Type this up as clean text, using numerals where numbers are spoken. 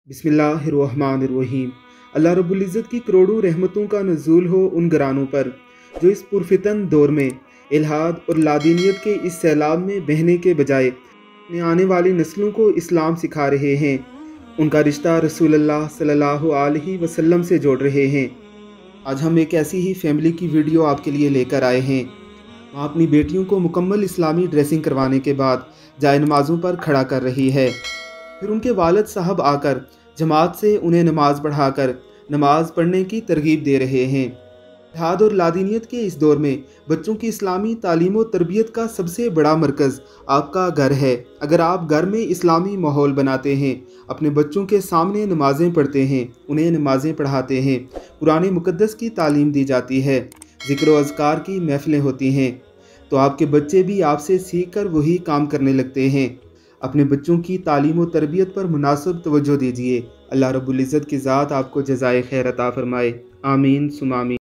बिस्मिल्लाहिर्रहमानिर्रहीम। अल्लाह रब्बुल इज़्ज़त की करोड़ों रहमतों का नज़ूल हो उन घरानों पर जो इस पुरफितन दौर में इल्हाद और लादीनियत के इस सैलाब में बहने के बजाय अपने आने वाली नस्लों को इस्लाम सिखा रहे हैं, उनका रिश्ता रसूलुल्लाह सल्लल्लाहु अलैहि वसल्लम से जोड़ रहे हैं। आज हम एक ऐसी ही फैमिली की वीडियो आपके लिए लेकर आए हैं। वहाँ अपनी बेटियों को मुकम्मल इस्लामी ड्रेसिंग करवाने के बाद जाए नमाज़ों पर खड़ा कर रही है। फिर उनके वालिद साहब आकर जमात से उन्हें नमाज पढ़ाकर नमाज पढ़ने की तरगीब दे रहे हैं। इल्हाद और लादीनियत के इस दौर में बच्चों की इस्लामी तालीम और तरबियत का सबसे बड़ा मरकज़ आपका घर है। अगर आप घर में इस्लामी माहौल बनाते हैं, अपने बच्चों के सामने नमाज़ें पढ़ते हैं, उन्हें नमाज़ें पढ़ाते हैं, कुरान मुक़द्दस की तालीम दी जाती है, ज़िक्र व अज़कार की महफ़िलें होती हैं, तो आपके बच्चे भी आपसे सीख कर वही काम करने लगते हैं। अपने बच्चों की तालीम और तरबियत पर मुनासिब तवज्जो दीजिए। अल्लाह रब्बुल इज़्ज़त की ज़ात आपको जज़ाए खैर अता फ़रमाए। आमीन सुम आमीन।